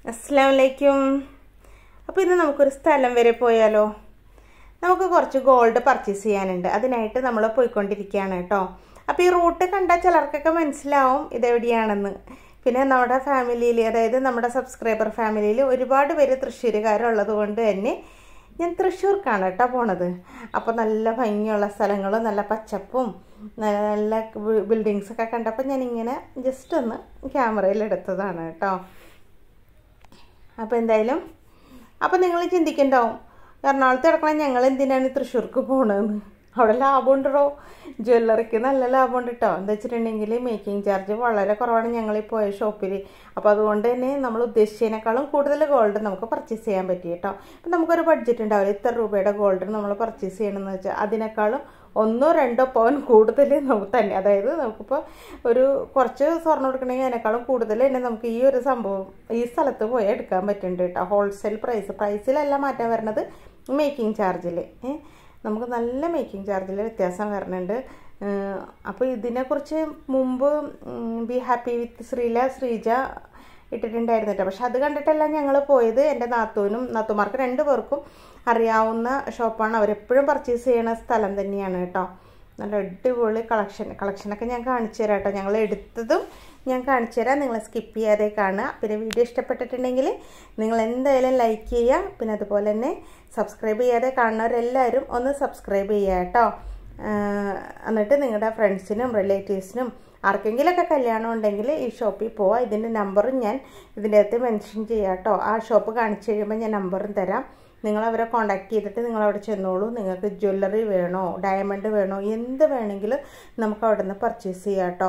അസ്സലാമലൈക്കും. അപ്പോൾ ഇന്ന് നമുക്കൊരു സ്ഥലം വരെ പോയാലോ? നമുക്ക് കുറച്ച് ഗോൾഡ് പർച്ചേസ് ചെയ്യാനുണ്ട്. അതിനായിട്ട് നമ്മൾ പോയിക്കൊണ്ടിരിക്കുകയാണ് കേട്ടോ. അപ്പോൾ ഈ റൂട്ട് കണ്ടാൽ ചിലർക്കൊക്കെ മനസ്സിലാവും ഇതെവിടെയാണെന്ന്. പിന്നെ നമ്മുടെ ഫാമിലിയിൽ, അതായത് നമ്മുടെ സബ്സ്ക്രൈബർ ഫാമിലിയിൽ ഒരുപാട് പേര് തൃശ്ശൂരുകാരുള്ളത് കൊണ്ട് തന്നെ ഞാൻ തൃശ്ശൂർക്കാണ് കേട്ടോ പോണത്. അപ്പോൾ നല്ല ഭംഗിയുള്ള സ്ഥലങ്ങളും നല്ല പച്ചപ്പും നല്ല ബിൽഡിങ്സൊക്കെ കണ്ടപ്പോൾ ഞാനിങ്ങനെ ജസ്റ്റ് ഒന്ന് ക്യാമറയിൽ എടുത്തതാണ് കേട്ടോ. അപ്പോൾ എന്തായാലും നിങ്ങൾ ചിന്തിക്കണ്ടാവും, എറണാകുളത്ത് കിടക്കണം ഞങ്ങൾ എന്തിനാണ് തൃശ്ശൂർക്ക് പോകണമെന്ന്. അവിടെ ലാഭമുണ്ടോ? ജ്വല്ലറിക്ക് നല്ല ലാഭമുണ്ട് കേട്ടോ. എന്താ വെച്ചിട്ടുണ്ടെങ്കിൽ മേക്കിംഗ് ചാർജ് വളരെ കുറവാണ് ഞങ്ങളീ പോയ ഷോപ്പിൽ. അപ്പോൾ അതുകൊണ്ട് തന്നെ നമ്മൾ ഉദ്ദേശിച്ചതിനേക്കാളും കൂടുതൽ ഗോൾഡ് നമുക്ക് പർച്ചേസ് ചെയ്യാൻ പറ്റി കേട്ടോ. അപ്പം നമുക്കൊരു ബഡ്ജറ്റ് ഉണ്ടാവില്ല, ഇത്ര രൂപയുടെ ഗോൾഡ് നമ്മൾ പർച്ചേസ് ചെയ്യണമെന്ന് വെച്ചാൽ അതിനേക്കാളും 1-2 പവൻ കൂടുതൽ നമുക്ക് തന്നെ, അതായത് നമുക്കിപ്പോൾ ഒരു കുറച്ച് സ്വർണ്ണം എടുക്കണമെങ്കിൽ അതിനേക്കാളും കൂടുതൽ തന്നെ നമുക്ക് ഈ ഒരു സംഭവം ഈ സ്ഥലത്ത് പോയി എടുക്കാൻ പറ്റുന്നുണ്ട് കേട്ടോ. ഹോൾസെയിൽ പ്രൈസിലല്ല മാറ്റം വരുന്നത്, മേക്കിംഗ് ചാർജിൽ നമുക്ക് നല്ല മേക്കിംഗ് ചാർജിൽ വ്യത്യാസം വരുന്നുണ്ട്. അപ്പോൾ ഇതിനെക്കുറിച്ച് മുമ്പ് ബി ഹാപ്പി വിത്ത് ശ്രീജ ഇട്ടിട്ടുണ്ടായിരുന്നു കേട്ടോ. പക്ഷെ അത് കണ്ടിട്ടല്ല ഞങ്ങൾ പോയത്. എൻ്റെ നാത്തുമാർക്ക് 2 പേർക്കും അറിയാവുന്ന ഷോപ്പാണ്. അവരെപ്പോഴും പർച്ചേസ് ചെയ്യണ സ്ഥലം തന്നെയാണ് കേട്ടോ. നല്ല അടിപൊളി കളക്ഷനൊക്കെ ഞാൻ കാണിച്ചു തരാം കേട്ടോ. ഞങ്ങൾ എടുത്തതും ഞാൻ കാണിച്ചു തരാം, നിങ്ങൾ സ്കിപ്പ് ചെയ്യാതെ കാണുക. പിന്നെ വീഡിയോ ഇഷ്ടപ്പെട്ടിട്ടുണ്ടെങ്കിൽ നിങ്ങൾ എന്തായാലും ലൈക്ക് ചെയ്യുക. പിന്നെ അതുപോലെ തന്നെ സബ്സ്ക്രൈബ് ചെയ്യാതെ കാണുന്നവരെല്ലാവരും ഒന്ന് സബ്സ്ക്രൈബ് ചെയ്യുക കേട്ടോ. എന്നിട്ട് നിങ്ങളുടെ ഫ്രണ്ട്സിനും റിലേറ്റീവ്സിനും ആർക്കെങ്കിലുമൊക്കെ കല്യാണം ഉണ്ടെങ്കിൽ ഈ ഷോപ്പിൽ പോവാം. ഇതിൻ്റെ നമ്പറും ഞാൻ ഇതിൻ്റെ അകത്ത് മെൻഷൻ ചെയ്യാം കേട്ടോ. ആ ഷോപ്പ് കാണിച്ചു കഴിയുമ്പോൾ ഞാൻ നമ്പറും തരാം. നിങ്ങളവരെ കോൺടാക്ട് ചെയ്തിട്ട് നിങ്ങളവിടെ ചെന്നോളൂ. നിങ്ങൾക്ക് ജ്വല്ലറി വേണോ, ഡയമണ്ട് വേണോ, എന്ത് വേണമെങ്കിലും നമുക്ക് അവിടെ നിന്ന് പർച്ചേസ് ചെയ്യാം കേട്ടോ.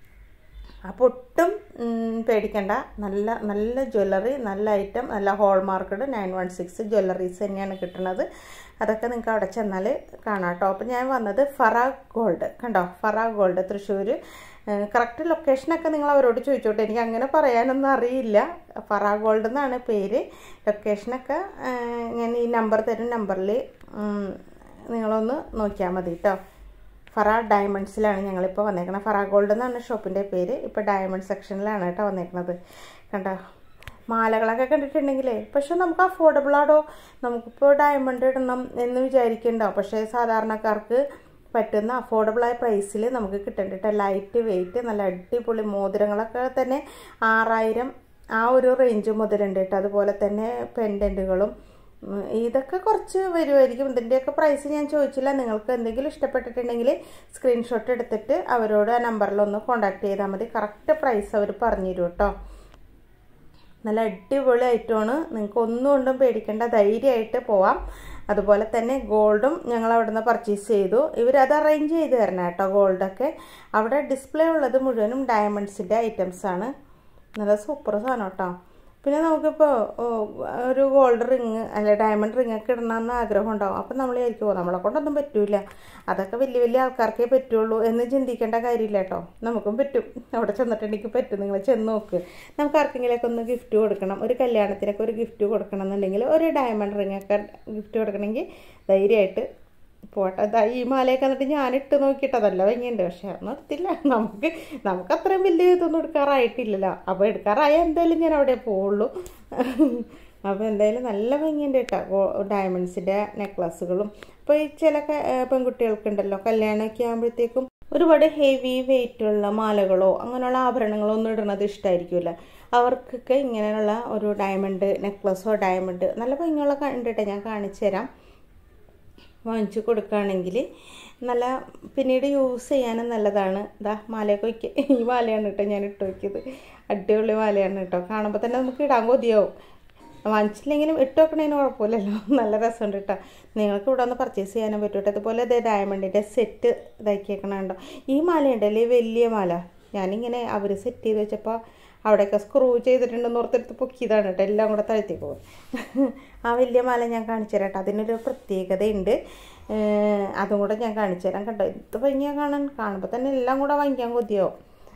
അപ്പോൾ ഒട്ടും പേടിക്കണ്ട, നല്ല ജ്വല്ലറി, നല്ല ഐറ്റം, നല്ല ഹോൾമാർക്കഡ് 916 ജ്വല്ലറീസ് തന്നെയാണ് കിട്ടുന്നത്. അതൊക്കെ നിങ്ങൾക്ക് അവിടെ ചെന്നാൽ കാണാം കേട്ടോ. അപ്പോൾ ഞാൻ വന്നത് ഫറാ ഗോൾഡ് കണ്ടോ, ഫറാ ഗോൾഡ് തൃശ്ശൂർ. കറക്റ്റ് ലൊക്കേഷനൊക്കെ നിങ്ങൾ അവരോട് ചോദിച്ചോട്ടെ, എനിക്ക് അങ്ങനെ പറയാനൊന്നും അറിയില്ല. ഫറാ ഗോൾഡ് എന്നാണ് പേര്. ലൊക്കേഷനൊക്കെ ഞാൻ ഈ നമ്പർ തരും, നമ്പറിൽ നിങ്ങളൊന്ന് നോക്കിയാൽ മതി കേട്ടോ. ഫറാ ഡയമണ്ട്സിലാണ് ഞങ്ങളിപ്പോൾ വന്നേക്കുന്നത്. ഫറാ ഗോൾഡ് എന്നാണ് ഷോപ്പിൻ്റെ പേര്. ഇപ്പോൾ ഡയമണ്ട് സെക്ഷനിലാണ് കേട്ടോ വന്നേക്കുന്നത്. കണ്ടോ മാലകളൊക്കെ കണ്ടിട്ടുണ്ടെങ്കിലേ, പക്ഷെ നമുക്ക് അഫോർഡബിളാണോ, നമുക്കിപ്പോൾ ഡയമണ്ട് ഇടണം എന്ന് വിചാരിക്കണ്ടാവും. പക്ഷേ സാധാരണക്കാർക്ക് പറ്റുന്ന അഫോർഡബിളായ പ്രൈസിൽ നമുക്ക് കിട്ടേണ്ടിട്ട് ലൈറ്റ് വെയിറ്റ് നല്ല അടിപൊളി മോതിരങ്ങളൊക്കെ തന്നെ 6000 ആ ഒരു റേഞ്ച് മുതലുണ്ട് കേട്ടോ. അതുപോലെ തന്നെ പെൻഡൻറ്റുകളും ഇതൊക്കെ കുറച്ച് വരുമായിരിക്കും. ഇതിൻ്റെയൊക്കെ പ്രൈസ് ഞാൻ ചോദിച്ചില്ല. നിങ്ങൾക്ക് എന്തെങ്കിലും ഇഷ്ടപ്പെട്ടിട്ടുണ്ടെങ്കിൽ സ്ക്രീൻഷോട്ട് എടുത്തിട്ട് അവരോട് ആ നമ്പറിലൊന്ന് കോൺടാക്ട് ചെയ്താൽ മതി. കറക്റ്റ് പ്രൈസ് അവർ പറഞ്ഞു തരും കേട്ടോ. നല്ല അടിപൊളി ഐറ്റമാണ്, നിങ്ങൾക്ക് ഒന്നും കൊണ്ടും പേടിക്കേണ്ട, ധൈര്യമായിട്ട് പോവാം. അതുപോലെ തന്നെ ഗോൾഡും ഞങ്ങൾ അവിടെ നിന്ന് പർച്ചേസ് ചെയ്തു. ഇവരത് അറേഞ്ച് ചെയ്ത് തരണം കേട്ടോ. ഗോൾഡൊക്കെ അവിടെ ഡിസ്പ്ലേ ഉള്ളത് മുഴുവനും ഡയമണ്ട്സിൻ്റെ ഐറ്റംസാണ്. നല്ല സൂപ്പർ സാധനം കേട്ടോ. പിന്നെ നമുക്കിപ്പോൾ ഒരു ഗോൾഡ് റിങ് അല്ല ഡയമണ്ട് റിങ്ങൊക്കെ ഇടണമെന്ന് ആഗ്രഹം ഉണ്ടാവും. അപ്പം നമ്മൾ വിചാരിക്കുമോ നമ്മളെ കൊണ്ടൊന്നും പറ്റില്ല, അതൊക്കെ വലിയ ആൾക്കാർക്കേ പറ്റുള്ളൂ എന്ന് ചിന്തിക്കേണ്ട കാര്യമില്ല കേട്ടോ. നമുക്കും പറ്റും. അവിടെ ചെന്നിട്ടുണ്ടെങ്കിൽ പറ്റും. നിങ്ങൾ ചെന്ന് നോക്ക്. നമുക്ക് ആർക്കെങ്കിലുമൊക്കെ ഒന്ന് ഗിഫ്റ്റ് കൊടുക്കണം, ഒരു കല്യാണത്തിനൊക്കെ ഒരു ഗിഫ്റ്റ് കൊടുക്കണം എന്നുണ്ടെങ്കിൽ, ഒരു ഡയമണ്ട് റിങ്ങൊക്കെ ഗിഫ്റ്റ് കൊടുക്കണമെങ്കിൽ ധൈര്യമായിട്ട് പോട്ടെ. ഈ മാലയൊക്കെ എന്നിട്ട് ഞാനിട്ട് നോക്കിയിട്ടതല്ല ഭംഗിയുണ്ട്, പക്ഷെ അതൊന്നും എടുത്തില്ല. നമുക്ക് അത്രയും വലിയ ഇതൊന്നും എടുക്കാറായിട്ടില്ലല്ലോ. അപ്പോൾ എടുക്കാറായാൽ എന്തായാലും ഞാൻ അവിടെ പോവുള്ളൂ. അപ്പോൾ എന്തായാലും നല്ല ഭംഗിയുണ്ട് കേട്ടോ ഡയമണ്ട്സിൻ്റെ നെക്ലസുകളും. അപ്പോൾ ഈ ചില പെൺകുട്ടികൾക്കുണ്ടല്ലോ കല്യാണമൊക്കെ ആകുമ്പോഴത്തേക്കും ഒരുപാട് ഹെവി വെയിറ്റുള്ള മാലകളോ അങ്ങനെയുള്ള ആഭരണങ്ങളോ ഒന്നും ഇടുന്നത് ഇഷ്ടമായിരിക്കില്ല. അവർക്കൊക്കെ ഇങ്ങനെയുള്ള ഒരു ഡയമണ്ട് നെക്ലസോ ഡയമണ്ട് നല്ല ഭംഗിയുള്ള കണ്ടിട്ട് ഞാൻ കാണിച്ചു തരാം. വാങ്ങിച്ചു കൊടുക്കുകയാണെങ്കിൽ നല്ല പിന്നീട് യൂസ് ചെയ്യാനും നല്ലതാണ്. ഇതാ മാലയൊക്കെ വയ്ക്കുക. ഈ മാലയാണ് കേട്ടോ ഞാൻ ഇട്ട് വയ്ക്കിയത്. അടിപൊളി മാലയാണ് കേട്ടോ. കാണുമ്പോൾ തന്നെ നമുക്ക് ഇടാൻ കൊതിയാവും. വാങ്ങിച്ചില്ലെങ്കിലും ഇട്ട് വെക്കണതിന് കുഴപ്പമില്ലല്ലോ. നല്ല രസമുണ്ട് കേട്ടോ. നിങ്ങൾക്ക് ഇവിടെ ഒന്ന് പർച്ചേസ് ചെയ്യാനും പറ്റും കേട്ടോ. അതുപോലെ അതേ ഡയമണ്ടിൻ്റെ സെറ്റ് ഇതാക്കിയേക്കണുണ്ടോ. ഈ മാലയുണ്ടല്ലേ, വലിയ മാല, ഞാനിങ്ങനെ അവർ സെറ്റ് ചെയ്ത് വെച്ചപ്പോൾ അവിടെയൊക്കെ സ്ക്രൂ ചെയ്തിട്ടുണ്ടെന്ന് ഓർത്തെടുത്ത് പൊക്കിയതാണ് കേട്ടോ. എല്ലാം കൂടെ താഴ്ത്തി പോകും. ആ വലിയ മാല ഞാൻ കാണിച്ചു തരാം കേട്ടോ. അതിനൊരു പ്രത്യേകതയുണ്ട്, അതും കൂടെ ഞാൻ കാണിച്ചു തരാം കേട്ടോ. എന്ത് ഭംഗിയാണ് കാണുമ്പോൾ തന്നെ എല്ലാം കൂടെ വാങ്ങിക്കാൻ കൊതിയാവും.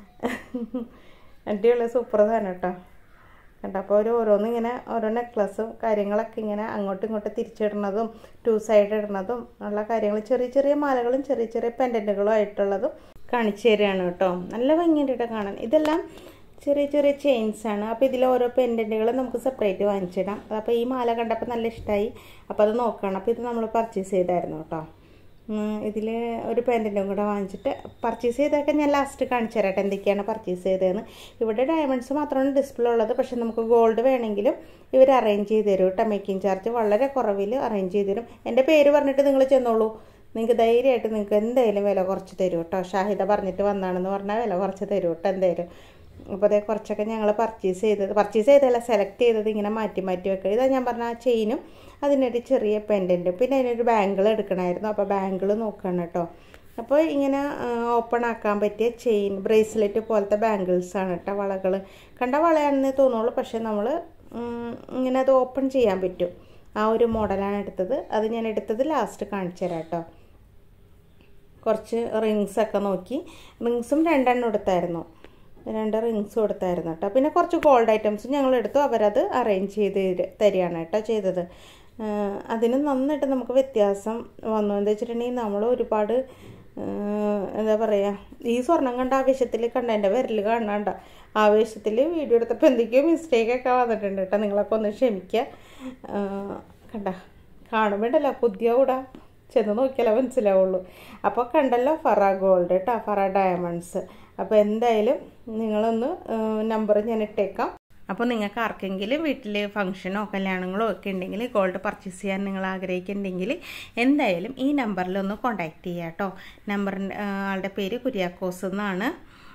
അടിപൊളി സൂപ്പർ സാധനം കേട്ടോ. കണ്ടോ. അപ്പോൾ ഓരോന്നും ഇങ്ങനെ ഓരോ നെക്ലസും കാര്യങ്ങളൊക്കെ ഇങ്ങനെ അങ്ങോട്ടും ഇങ്ങോട്ടും തിരിച്ചിടുന്നതും 2 സൈഡ് ഇടുന്നതും ഉള്ള കാര്യങ്ങൾ, ചെറിയ മാലകളും ചെറിയ പെൻഡൻറ്റുകളും ആയിട്ടുള്ളതും കാണിച്ചു തരികയാണ് കേട്ടോ. നല്ല ഭംഗിയുണ്ട് കേട്ടോ കാണാൻ. ഇതെല്ലാം ചെറിയ ചെറിയ ചെയിൻസാണ്. അപ്പോൾ ഇതിൽ ഓരോ പെൻഡൻറ്റുകൾ നമുക്ക് സെപ്പറേറ്റ് വാങ്ങിച്ചിടാം. അപ്പോൾ ഈ മാല കണ്ടപ്പോൾ നല്ല ഇഷ്ടമായി. അപ്പോൾ അത് നോക്കണം. അപ്പോൾ ഇത് നമ്മൾ പർച്ചേസ് ചെയ്തായിരുന്നു കേട്ടോ. ഇതിൽ ഒരു പെൻഡൻറ്റും കൂടെ വാങ്ങിച്ചിട്ട് പർച്ചേസ് ചെയ്തൊക്കെ ഞാൻ ലാസ്റ്റ് കാണിച്ചു തരാട്ടെ എന്തൊക്കെയാണ് പർച്ചേസ് ചെയ്തതെന്ന്. ഇവിടെ ഡയമണ്ട്സ് മാത്രമാണ് ഡിസ്പ്ലേ ഉള്ളത്. പക്ഷേ നമുക്ക് ഗോൾഡ് വേണമെങ്കിലും ഇവർ അറേഞ്ച് ചെയ്ത് തരും കേട്ടോ. മേക്കിംഗ് ചാർജ് വളരെ കുറവിൽ അറേഞ്ച് ചെയ്ത് തരും. എൻ്റെ പേര് പറഞ്ഞിട്ട് നിങ്ങൾ ചെന്നോളൂ. നിങ്ങൾക്ക് ധൈര്യമായിട്ട് നിങ്ങൾക്ക് എന്തായാലും വില കുറച്ച് തരും കേട്ടോ. ഷാഹിദ പറഞ്ഞിട്ട് വന്നാണെന്ന് പറഞ്ഞാൽ വില കുറച്ച് തരും കേട്ടോ എന്തായാലും. അപ്പോൾ അതേ കുറച്ചൊക്കെ ഞങ്ങൾ പർച്ചേസ് ചെയ്തതല്ല സെലക്ട് ചെയ്തത് ഇങ്ങനെ മാറ്റി മാറ്റി വെക്കുക. ഇതാ ഞാൻ പറഞ്ഞ ആ ചെയിനും അതിനൊരു ചെറിയ പെൻഡൻറ്റും പിന്നെ അതിനൊരു ബാങ്കിൾ എടുക്കണമായിരുന്നു. അപ്പോൾ ബാങ്കിൾ നോക്കണം കേട്ടോ. അപ്പോൾ ഇങ്ങനെ ഓപ്പൺ ആക്കാൻ പറ്റിയ ചെയിൻ ബ്രേസ്ലെറ്റ് പോലത്തെ ബാങ്കിൾസാണ് കേട്ടോ. വളകൾ കണ്ട വളയാണെന്നേ തോന്നുള്ളൂ. പക്ഷേ നമ്മൾ ഇങ്ങനെ അത് ഓപ്പൺ ചെയ്യാൻ പറ്റും. ആ ഒരു മോഡലാണ് എടുത്തത്. അത് ഞാൻ എടുത്തത് ലാസ്റ്റ് കാണിച്ചു തരാം കേട്ടോ. കുറച്ച് റിങ്സൊക്കെ നോക്കി. റിങ്സും 2 എണ്ണം എടുത്തായിരുന്നു. 2 റിങ്സും എടുത്തായിരുന്നു കേട്ടോ. പിന്നെ കുറച്ച് ഗോൾഡ് ഐറ്റംസ് ഞങ്ങൾ എടുത്തു. അവരത് അറേഞ്ച് ചെയ്ത് തരികയാണ് കേട്ടോ ചെയ്തത്. അതിന് നന്നായിട്ട് നമുക്ക് വ്യത്യാസം വന്നു. എന്താ വെച്ചിട്ടുണ്ടെങ്കിൽ നമ്മൾ ഒരുപാട് എന്താ പറയുക, ഈ സ്വർണം കണ്ട ആവേശത്തിൽ കണ്ട എൻ്റെ വിരൽ കാണണ്ട ആവേശത്തിൽ വീഡിയോ എടുത്തപ്പോൾ എന്തൊക്കെയോ മിസ്റ്റേക്കൊക്കെ വന്നിട്ടുണ്ട് കേട്ടോ. നിങ്ങളൊക്കെ ഒന്ന് ക്ഷമിക്കുക. കണ്ട കാണുമ്പോണ്ടല്ലോ പുതിയ കൂടാ ചെന്ന് നോക്കിയാലേ മനസ്സിലാവുള്ളൂ. അപ്പോൾ കണ്ടല്ലോ ഫറ ഗോൾഡ് കേട്ടോ, ഫറ ഡയമണ്ട്സ്. അപ്പോൾ എന്തായാലും നിങ്ങളൊന്ന് നമ്പർ ഞാൻ ഇട്ടേക്കാം. അപ്പോൾ നിങ്ങൾക്ക് ആർക്കെങ്കിലും വീട്ടിൽ ഫംഗ്ഷനോ കല്യാണങ്ങളോ ഒക്കെ ഉണ്ടെങ്കിൽ ഗോൾഡ് പർച്ചേസ് ചെയ്യാൻ നിങ്ങൾ ആഗ്രഹിക്കുന്നുണ്ടെങ്കിൽ എന്തായാലും ഈ നമ്പറിലൊന്ന് കോൺടാക്റ്റ് ചെയ്യുക കേട്ടോ. ആളുടെ പേര് കുര്യാക്കോസ് എന്നാണ്.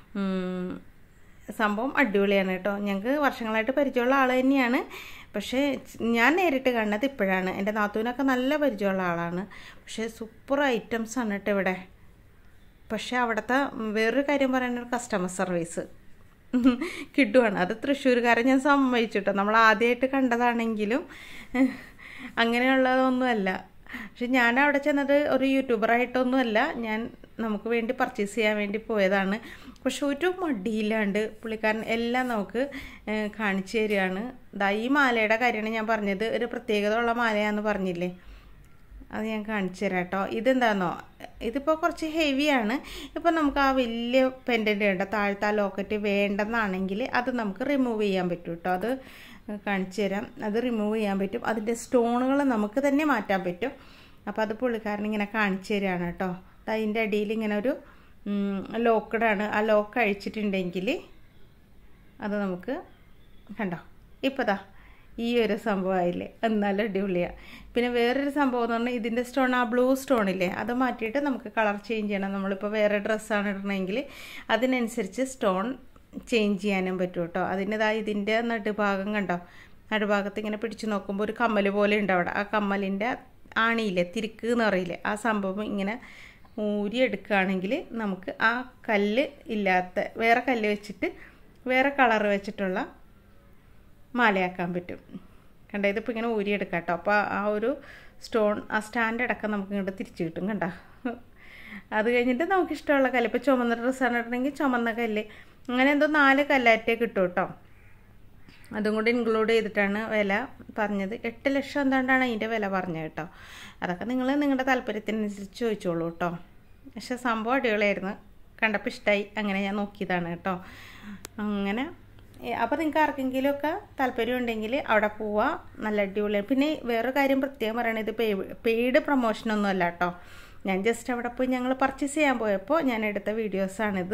സംഭവം അടിപൊളിയാണ് കേട്ടോ. ഞങ്ങൾക്ക് വർഷങ്ങളായിട്ട് പരിചയമുള്ള ആൾ തന്നെയാണ്. പക്ഷേ ഞാൻ നേരിട്ട് കണ്ടത് ഇപ്പോഴാണ്. എൻ്റെ നാത്തൂനൊക്കെ നല്ല പരിചയമുള്ള ആളാണ്. പക്ഷേ സൂപ്പർ ഐറ്റംസാണ് കേട്ടോ ഇവിടെ. പക്ഷേ അവിടുത്തെ വേറൊരു കാര്യം പറയാനൊരു കസ്റ്റമർ സർവീസ് കിട്ടുവാണ്. അത് തൃശ്ശൂർക്കാരെ ഞാൻ സമ്മതിച്ചിട്ടോ. നമ്മൾ ആദ്യമായിട്ട് കണ്ടതാണെങ്കിലും അങ്ങനെയുള്ളതൊന്നുമല്ല. പക്ഷെ ഞാൻ അവിടെ ചെന്നത് ഒരു യൂട്യൂബറായിട്ടൊന്നുമല്ല. നമുക്ക് വേണ്ടി പർച്ചേസ് ചെയ്യാൻ വേണ്ടി പോയതാണ്. പക്ഷെ ഒരു മടിയില്ലാണ്ട് പുള്ളിക്കാരൻ എല്ലാം നമുക്ക് കാണിച്ചു തരികയാണ്. ഈ മാലയുടെ കാര്യമാണ് ഞാൻ പറഞ്ഞത്. ഒരു പ്രത്യേകത ഉള്ള മാലയാണെന്ന് പറഞ്ഞില്ലേ, അത് ഞാൻ കാണിച്ചു തരാം കേട്ടോ. ഇതെന്താണെന്നോ, ഇതിപ്പോൾ കുറച്ച് ഹെവിയാണ്. ഇപ്പോൾ നമുക്ക് ആ വലിയ പെൻഡൻറ്റ് വേണ്ട, താഴത്തെ ആ ലോക്കറ്റ് വേണ്ടെന്നാണെങ്കിൽ അത് നമുക്ക് റിമൂവ് ചെയ്യാൻ പറ്റും കേട്ടോ. അത് കാണിച്ചു തരാം. അത് റിമൂവ് ചെയ്യാൻ പറ്റും. അതിൻ്റെ സ്റ്റോണുകൾ നമുക്ക് തന്നെ മാറ്റാൻ പറ്റും. അപ്പോൾ അത് പുള്ളിക്കാരൻ ഇങ്ങനെ കാണിച്ചു തരികയാണ് കേട്ടോ. അതിൻ്റെ അടിയിൽ ഇങ്ങനെ ഒരു ലോക്കഡാണ്. ആ ലോക്ക് അഴിച്ചിട്ടുണ്ടെങ്കിൽ അത് നമുക്ക് കണ്ടോ. ഇപ്പോൾ ഈ ഒരു സംഭവമായില്ലേ, എന്നാലും അടിപൊളിയാണ്. പിന്നെ വേറൊരു സംഭവം എന്ന് പറഞ്ഞാൽ ഇതിൻ്റെ സ്റ്റോൺ, ആ ബ്ലൂ സ്റ്റോണില്ലേ, അത് മാറ്റിയിട്ട് നമുക്ക് കളർ ചേഞ്ച് ചെയ്യണം. നമ്മളിപ്പോൾ വേറെ ഡ്രസ്സാണ് ഇടണമെങ്കിൽ അതിനനുസരിച്ച് സ്റ്റോൺ ചേഞ്ച് ചെയ്യാനും പറ്റും കേട്ടോ. ഇതിൻ്റെ നടുഭാഗം കണ്ടോ, നടുഭാഗത്ത് ഇങ്ങനെ പിടിച്ച് നോക്കുമ്പോൾ ഒരു കമ്മൽ പോലെ ഉണ്ട് അവിടെ. ആ കമ്മലിൻ്റെ ആണിയില്ലേ, തിരിക്ക് എന്ന് പറയില്ലേ, ആ സംഭവം ഇങ്ങനെ ഊരിയെടുക്കുകയാണെങ്കിൽ നമുക്ക് ആ കല്ല് ഇല്ലാത്ത വേറെ കല്ല് വെച്ചിട്ട് വേറെ കളർ വെച്ചിട്ടുള്ള മാലയാക്കാൻ പറ്റും. കണ്ടോ, ഇതിപ്പോൾ ഇങ്ങനെ ഊരിയെടുക്കാം കേട്ടോ. അപ്പോൾ ആ ഒരു സ്റ്റോൺ, ആ സ്റ്റാൻഡ് അടക്കം നമുക്ക് ഇങ്ങോട്ട് തിരിച്ച് കിട്ടും കണ്ടോ. അത് കഴിഞ്ഞിട്ട് നമുക്ക് ഇഷ്ടമുള്ള കല്ല്, ഇപ്പോൾ ചുമന്ന ഡ്രസ്സാണ് ഇടണമെങ്കിൽ ചുമന്ന കല്ല്, അങ്ങനെ എന്തോ 4 കല്ലാറ്റേ കിട്ടും കേട്ടോ. അതും കൂടി ഇൻക്ലൂഡ് ചെയ്തിട്ടാണ് വില പറഞ്ഞത്. 8 ലക്ഷം എന്താണ്ടാണ് അതിൻ്റെ വില പറഞ്ഞത് കേട്ടോ. അതൊക്കെ നിങ്ങൾ നിങ്ങളുടെ താല്പര്യത്തിനനുസരിച്ച് ചോദിച്ചോളൂ കേട്ടോ. പക്ഷെ സംഭവം അടിപൊളിയായിരുന്നു, കണ്ടപ്പോൾ ഇഷ്ടമായി, അങ്ങനെ ഞാൻ നോക്കിയതാണ് കേട്ടോ. അങ്ങനെ അപ്പോൾ നിങ്ങൾക്ക് ആർക്കെങ്കിലുമൊക്കെ താല്പര്യം ഉണ്ടെങ്കിൽ അവിടെ പോവുക, നല്ല അടിപൊളിയാണ്. പിന്നെ വേറൊരു കാര്യം പ്രത്യേകം പറയണത്, ഇത് പെയ്ഡ് പ്രൊമോഷനൊന്നും അല്ല കേട്ടോ. ഞാൻ ജസ്റ്റ് അവിടെ പോയി ഞങ്ങൾ പർച്ചേസ് ചെയ്യാൻ പോയപ്പോൾ ഞാൻ എടുത്ത വീഡിയോസാണിത്.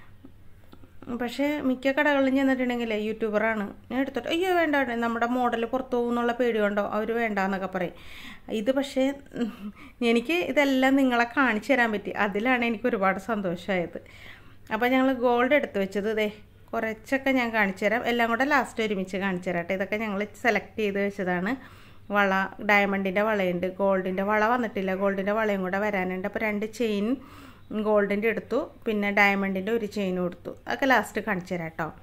പക്ഷേ മിക്ക കടകളിലും ചെന്നിട്ടുണ്ടെങ്കിൽ യൂട്യൂബറാണ്, ഞാൻ എടുത്തിട്ട് അയ്യോ വേണ്ട നമ്മുടെ മോഡൽ പുറത്തു പോകുന്നുള്ള പേടിയുണ്ടോ, അവർ വേണ്ടാന്നൊക്കെ പറയും. ഇത് പക്ഷേ എനിക്ക് ഇതെല്ലാം നിങ്ങളെ കാണിച്ചു തരാൻ പറ്റി, അതിലാണ് എനിക്ക് ഒരുപാട് സന്തോഷമായത്. അപ്പോൾ ഞങ്ങൾ ഗോൾഡ് എടുത്ത് വെച്ചത് കുറച്ചൊക്കെ ഞാൻ കാണിച്ചു തരാം. എല്ലാം കൂടെ ലാസ്റ്റ് ഒരുമിച്ച് കാണിച്ചു തരാം കേട്ടോ. ഇതൊക്കെ ഞങ്ങൾ സെലക്ട് ചെയ്ത് വെച്ചതാണ്. വള, ഡയമണ്ടിൻ്റെ വളയുണ്ട്, ഗോൾഡിൻ്റെ വള വന്നിട്ടില്ല, ഗോൾഡിൻ്റെ വളയും കൂടെ വരാനുണ്ട്. അപ്പോൾ 2 ചെയിൻ ഗോൾഡിൻ്റെ എടുത്തു, പിന്നെ ഡയമണ്ടിൻ്റെ ഒരു ചെയിനും എടുത്തു. അതൊക്കെ ലാസ്റ്റ് കാണിച്ചു തരാം കേട്ടോ.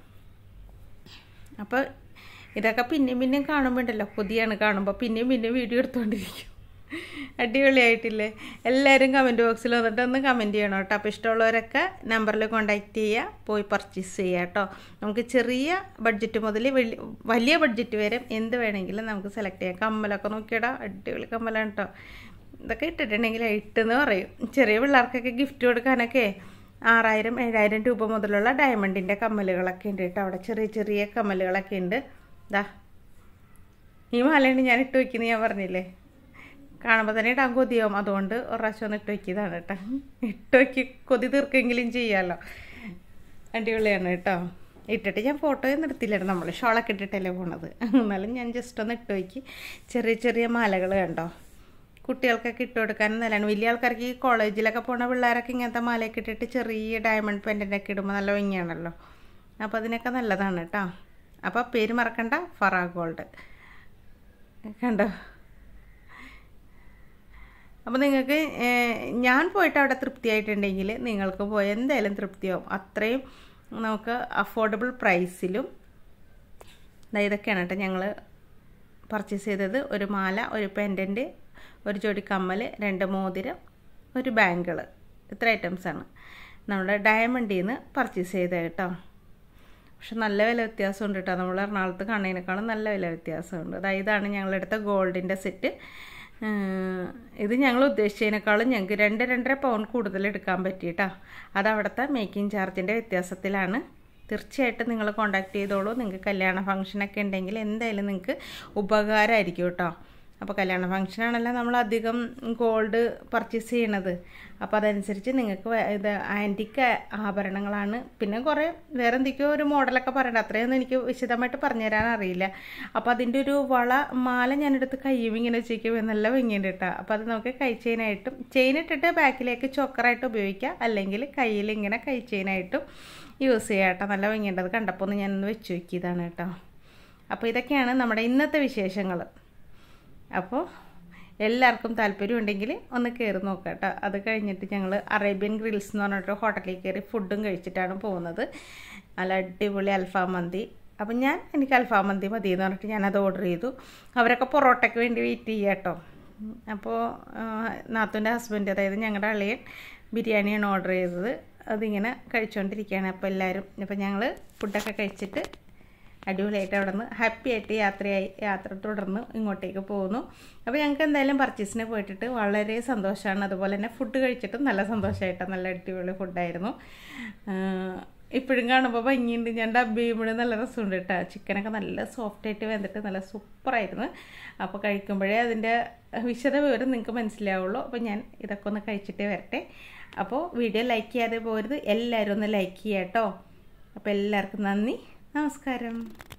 അപ്പോൾ ഇതൊക്കെ പിന്നെയും കാണുമ്പോൾ ഉണ്ടല്ലോ, പുതിയാണ് കാണുമ്പോൾ പിന്നെയും വീഡിയോ എടുത്തുകൊണ്ടിരിക്കും. അടിപൊളിയായിട്ടില്ലേ? എല്ലാവരും കമൻറ്റ് ബോക്സിൽ വന്നിട്ട് ഒന്ന് കമൻറ്റ് ചെയ്യണം കേട്ടോ. അപ്പോൾ ഇഷ്ടമുള്ളവരൊക്കെ നമ്പറിൽ കോൺടാക്റ്റ് ചെയ്യുക, പോയി പർച്ചേസ് ചെയ്യുക കേട്ടോ. നമുക്ക് ചെറിയ ബഡ്ജറ്റ് മുതൽ വലിയ ബഡ്ജറ്റ് വരെ എന്ത് വേണമെങ്കിലും നമുക്ക് സെലക്ട് ചെയ്യാം. കമ്മലൊക്കെ നോക്കിയിടാം, അടിപൊളി കമ്മലാണ് കേട്ടോ. ഇതൊക്കെ ഇട്ടിട്ടുണ്ടെങ്കിൽ ഇട്ടെന്ന് പറയും. ചെറിയ പിള്ളേർക്കൊക്കെ ഗിഫ്റ്റ് കൊടുക്കാനൊക്കെ 6000-7000 രൂപ മുതലുള്ള ഡയമണ്ടിൻ്റെ കമ്മലുകളൊക്കെ ഉണ്ട് കേട്ടോ. അവിടെ ചെറിയ ചെറിയ കമ്മലുകളൊക്കെ ഉണ്ട്. ദാ ഈ മാലയാണ് ഞാൻ ഇട്ട് വയ്ക്കുന്നത്, ഞാൻ പറഞ്ഞില്ലേ. കാണുമ്പോൾ തന്നെ ഇടാൻ കൊതിയാവും, അതുകൊണ്ട് ഒരു പ്രാവശ്യം ഒന്ന് ഇട്ട് വയ്ക്കിയതാണ് കേട്ടോ. ഇട്ട് വയ്ക്കി കൊതി തീർക്കെങ്കിലും ചെയ്യാമല്ലോ. അടിപൊളിയാണ് കേട്ടോ. ഇട്ടിട്ട് ഞാൻ ഫോട്ടോയൊന്നും എടുത്തില്ലായിരുന്നു, നമ്മൾ ഷോളൊക്കെ ഇട്ടിട്ടല്ലേ പോണത്. എന്നാലും ഞാൻ ജസ്റ്റ് ഒന്ന് ഇട്ട് വയ്ക്കി. ചെറിയ ചെറിയ മാലകൾ കണ്ടോ, കുട്ടികൾക്കൊക്കെ ഇട്ട് കൊടുക്കാനും നല്ലതാണ്. വലിയ ആൾക്കാർക്ക് ഈ കോളേജിലൊക്കെ പോണ പിള്ളേരൊക്കെ ഇങ്ങനത്തെ മാലയൊക്കെ ഇട്ടിട്ട് ചെറിയ ഡയമണ്ട് പെൻഡൻ്റൊക്കെ ഇടുമ്പോൾ നല്ല ഭംഗിയാണല്ലോ. അപ്പോൾ അതിനൊക്കെ നല്ലതാണ് കേട്ടോ. അപ്പോൾ പേര് മറക്കണ്ട, ഫറാ ഗോൾഡ് കണ്ടോ. അപ്പോൾ നിങ്ങൾക്ക് ഞാൻ പോയിട്ട് അവിടെ തൃപ്തിയായിട്ടുണ്ടെങ്കിൽ നിങ്ങൾക്ക് പോയി എന്തായാലും തൃപ്തിയാവും. അത്രയും നമുക്ക് അഫോർഡബിൾ പ്രൈസിലും. ഇതൊക്കെയാണ് കേട്ടോ ഞങ്ങൾ പർച്ചേസ് ചെയ്തത്. ഒരു മാല, ഒരു പെൻഡൻറ്റ്, ഒരു ജോഡി കമ്മൽ, 2 മോതിരം, ഒരു ബാങ്കിൾ. ഇത്ര ഐറ്റംസാണ് നമ്മുടെ ഡയമണ്ടിൽ നിന്ന് പർച്ചേസ് ചെയ്തത് കേട്ടോ. പക്ഷെ നല്ല വില വ്യത്യാസമുണ്ട് കേട്ടോ. നമ്മൾ എറണാകുളത്ത് കാണുന്നതിനേക്കാളും നല്ല വില വ്യത്യാസമുണ്ട്. ഇതാണ് ഞങ്ങളെടുത്ത ഗോൾഡിൻ്റെ സെറ്റ്. ഇത് ഞങ്ങൾ ഉദ്ദേശിച്ചതിനേക്കാളും ഞങ്ങൾക്ക് 2-2.5 പൗണ്ട് കൂടുതൽ എടുക്കാൻ പറ്റി കേട്ടോ. അത് അവിടുത്തെ മേക്കിംഗ് ചാർജിൻ്റെ വ്യത്യാസത്തിലാണ്. തീർച്ചയായിട്ടും നിങ്ങൾ കോൺടാക്ട് ചെയ്തോളൂ. നിങ്ങൾക്ക് കല്യാണ ഫംഗ്ഷനൊക്കെ ഉണ്ടെങ്കിൽ എന്തായാലും നിങ്ങൾക്ക് ഉപകാരമായിരിക്കും കേട്ടോ. അപ്പോൾ കല്യാണ ഫംഗ്ഷനാണല്ലോ നമ്മൾ അധികം ഗോൾഡ് പർച്ചേസ് ചെയ്യണത്. അപ്പോൾ അതനുസരിച്ച് നിങ്ങൾക്ക് ഇത് ആൻറ്റിക് ആഭരണങ്ങളാണ്. പിന്നെ കുറേ വേറെ എന്തൊക്കെയോ ഒരു മോഡലൊക്കെ പറയണ്ട, അത്രയൊന്നും എനിക്ക് വിശദമായിട്ട് പറഞ്ഞു തരാൻ അറിയില്ല. അപ്പോൾ അതിൻ്റെ ഒരു മാല ഞാനെടുത്ത് കയ്യും ഇങ്ങനെ വെച്ചിരിക്കുമ്പോൾ നല്ല ഭംഗിയുണ്ട് കേട്ടോ. അപ്പോൾ അത് നമുക്ക് കൈ ചെയിനായിട്ടും, ചെയിനിട്ടിട്ട് ബാക്കിലേക്ക് ചോക്കറായിട്ട് ഉപയോഗിക്കാം, അല്ലെങ്കിൽ കയ്യിൽ ഇങ്ങനെ കൈ ചെയിനായിട്ടും യൂസ് ചെയ്യാം കേട്ടോ. നല്ല ഭംഗിയുണ്ട്. അത് കണ്ടപ്പോൾ ഒന്ന് ഞാനൊന്ന് വെച്ച് നോക്കിയതാണ് കേട്ടോ. അപ്പോൾ ഇതൊക്കെയാണ് നമ്മുടെ ഇന്നത്തെ വിശേഷങ്ങൾ. അപ്പോൾ എല്ലാവർക്കും താല്പര്യം ഉണ്ടെങ്കിൽ ഒന്ന് കയറി നോക്കാം കേട്ടോ. അത് കഴിഞ്ഞിട്ട് ഞങ്ങൾ അറേബ്യൻ ഗ്രിൽസ് എന്ന് പറഞ്ഞിട്ട് ഹോട്ടലിൽ കയറി ഫുഡും കഴിച്ചിട്ടാണ് പോകുന്നത്. നല്ല അടിപൊളി അൽഫാം മന്തി. അപ്പം എനിക്ക് അൽഫാം മന്തി മതി എന്ന് പറഞ്ഞിട്ട് ഞാനത് ഓർഡർ ചെയ്തു. അവരൊക്കെ പൊറോട്ടയ്ക്ക് വേണ്ടി വെയിറ്റ് ചെയ്യുക കേട്ടോ. അപ്പോൾ നാത്തൂൻ്റെ ഹസ്ബൻഡ്, അതായത് ഞങ്ങളുടെ അളിയൻ, ബിരിയാണിയാണ് ഓർഡർ ചെയ്തത്. അതിങ്ങനെ കഴിച്ചുകൊണ്ടിരിക്കുകയാണ്. അപ്പോൾ എല്ലാവരും ഇപ്പോൾ ഞങ്ങൾ ഫുഡൊക്കെ കഴിച്ചിട്ട് അടിപൊളിയായിട്ട് അവിടെ നിന്ന് ഹാപ്പി ആയിട്ട് യാത്ര തുടർന്ന് ഇങ്ങോട്ടേക്ക് പോകുന്നു. അപ്പോൾ ഞങ്ങൾക്ക് എന്തായാലും പർച്ചേസിന് പോയിട്ടിട്ട് വളരെ സന്തോഷമാണ്. അതുപോലെ തന്നെ ഫുഡ് കഴിച്ചിട്ടും നല്ല സന്തോഷമായിട്ടാണ്. നല്ല അടിപൊളി ഫുഡായിരുന്നു. ഇപ്പോഴും കാണുമ്പോൾ ഭംഗിയുണ്ട്. ഞാൻ ഡബ് ചെയ്യുമ്പോഴും നല്ല രസമുണ്ട് കേട്ടോ. ചിക്കനൊക്കെ നല്ല സോഫ്റ്റായിട്ട് വെന്തിട്ട് നല്ല സൂപ്പറായിരുന്നു. അപ്പോൾ കഴിക്കുമ്പോഴേ അതിൻ്റെ വിശദ വിവരം നിങ്ങൾക്ക് മനസ്സിലാവുള്ളൂ. അപ്പോൾ ഞാൻ ഇതൊക്കെ ഒന്ന് കഴിച്ചിട്ടേ വരട്ടെ. അപ്പോൾ വീഡിയോ ലൈക്ക് ചെയ്യാതെ പോരുത്, എല്ലാവരും ഒന്ന് ലൈക്ക് ചെയ്യാം കേട്ടോ. അപ്പോൾ എല്ലാവർക്കും നന്ദി, നമസ്കാരം.